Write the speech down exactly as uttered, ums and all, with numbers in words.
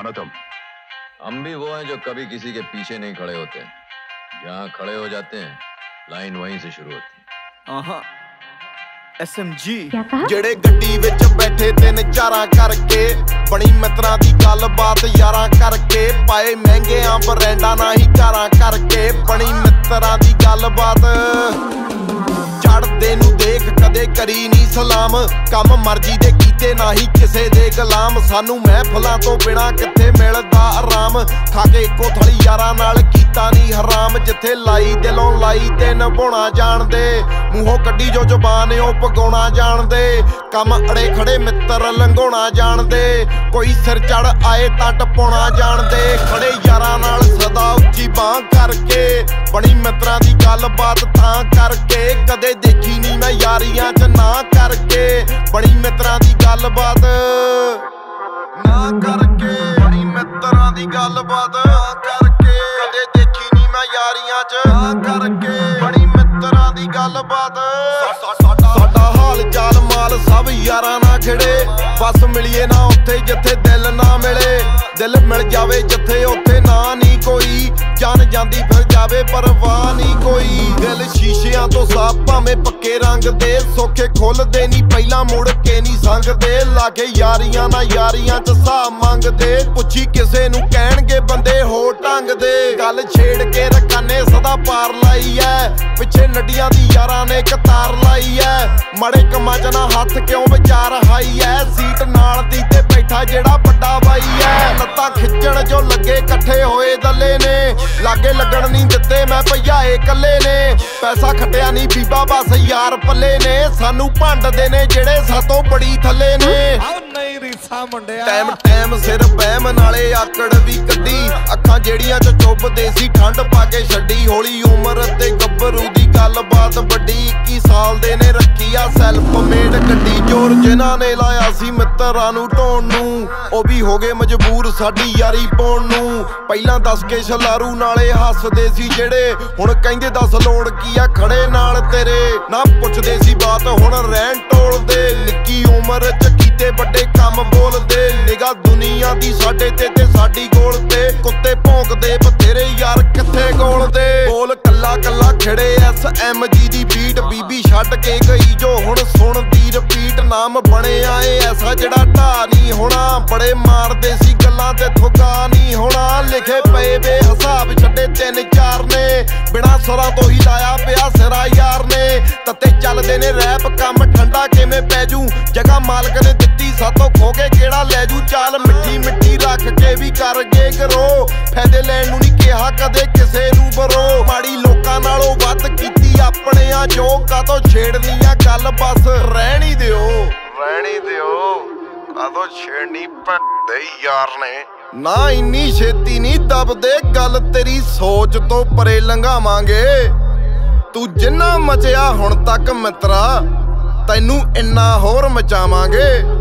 कौन हो तुम? हम भी वो हैं जो कभी किसी के पीछे नहीं खड़े होते, जहाँ खड़े हो जाते हैं लाइन वहीं से शुरू होती है। एस एम जी जेड़े गड्डी विच बैठे तीन चारां करके बनी मित्रां दी गलबात यारां करके पाए महंगियां ब्रांडां ना ही कारां करके बनी मित्रां दी गलबात चढ़दे नू देख कदे करी नी सलाम कम मर्जी दे कीते ना ही किसे दे गुलाम सानू महफिलां तो बिना किथे मिलदा आराम खाके इक्को थड़ी यारां नाल कीता नी हराम जिथे लाई दिलों लाई ते निभाउणा जाणदे मूहों कड्डी जो जुबान ओ पगाउणा जाणदे कम अड़े खड़े मित्र लंघाउणा जाणदे कोई सिर चढ़ आए तां टपाउणा जाणदे खड़े यारां नाल सदा उच्ची बांह करके बनी मित्रां दी गलबात तां करके कदे देखी नी मैं यारियां च ना करके बड़ी मित्रां दी गलबात ना करके बड़ी मित्रां दी गलबात ना करके कदे देखी नी मैं यारियां च ना करके बड़ी मित्रां दी गलबात साडा हाल चाल माल सब यारां ना खिड़े बस मिलिए ना उत्थे जिथे दिल ना मिले दिल मिल जावे जिथे उत्थे ना नी कोई जान जांदी फिर जावे परवाह नी कोई दिल शीशियां तो साफ भावें पक्के रंग दे सोखे खुलदे नी पहला मुड़ के नी संगदे लागे यारियां ना यारियां च हिसाब मंगदे पुछी किसे नू कहणगे बंदे हो ढंग दे गल छेड़ के रकाने सदा पार लाई है पिछे नडियां दी यारां ने कतार लाई है मड़े कमां च ना हथ क्यों विचार हाई है सीट नाल दी ते बैठा जेड़ा बड़ा बाई है लत्तां खिच्चण जो लगे कट्ठे होए दले ने लागे लगण नहीं दिते मैं भैयाए कल्ले ने पैसा खटिया नहीं बीबा बस यार पल्ले ने सानू भंडदे ने जेड़े सातों बड़ी थल्ले ने टैम टैम सिर बहम नाले आकड़ भी कड्डी अखां जेड़ियां च चुभदे सी ठंड पाके छड्डी हौली उमर ते गब्बरू दी गलबात बड्डी इक्की साल दे ने रखी आ सैल्फ मेड गड्डी जोर जिन्हां ने लाया सी मित्रां नू ढोण नू ओ भी हो गए मजबूर साडी यारी पाउण नू पहिलां दस के छलारू नाले हसदे सी जेड़े हुण कहिंदे दस लोड़ की आ खड़े नाल तेरे ना पुछदे सी बात हुण रहन टोलदे निक्की उमर च कीते बड़े काम बोलदे निगाह दुनिया दी साडे ते ते साडी गोल ते कुत्ते भौंकदे बथेरे यार किथे गोल दे बोल कल्ला कल्ला खिड़े एस एम जी दी बीट बीबी छड्ड के गई जो हुण सुणदी रिपीट नाम बने आए ऐसा जेड़ा ढा नहीं होना बड़े मारदे सी गल्लां ते थोगा नहीं होना लिखे पए बेहिसाब छड्डे तीन चार ने बिना सुरां तो ही लाया पिया सिरा यार ने तत्ते चलदे ने रैप काम ठंडा किवें पै जू जगह मालक ने दित्ती सातों खो के केड़ा लै जू चाल मिट्टी मिट्टी रख के भी कर गए करो फायदे लैण नूं नहीं किहा कदे किसे नूं बरो माड़ी लोकां नालों वध कीती अपने आ जो कातों छेड़नी आ गल बस रहणी दिओ रहणी दिओ कातों छेड़नी भंदे यार ने ना इन्नी छेती नहीं दबदे गल तेरी सोच तो परे लंघावांगे तू जिन्ना मचिया हुण तक मित्रा तैनू इन्ना होर मचावांगे।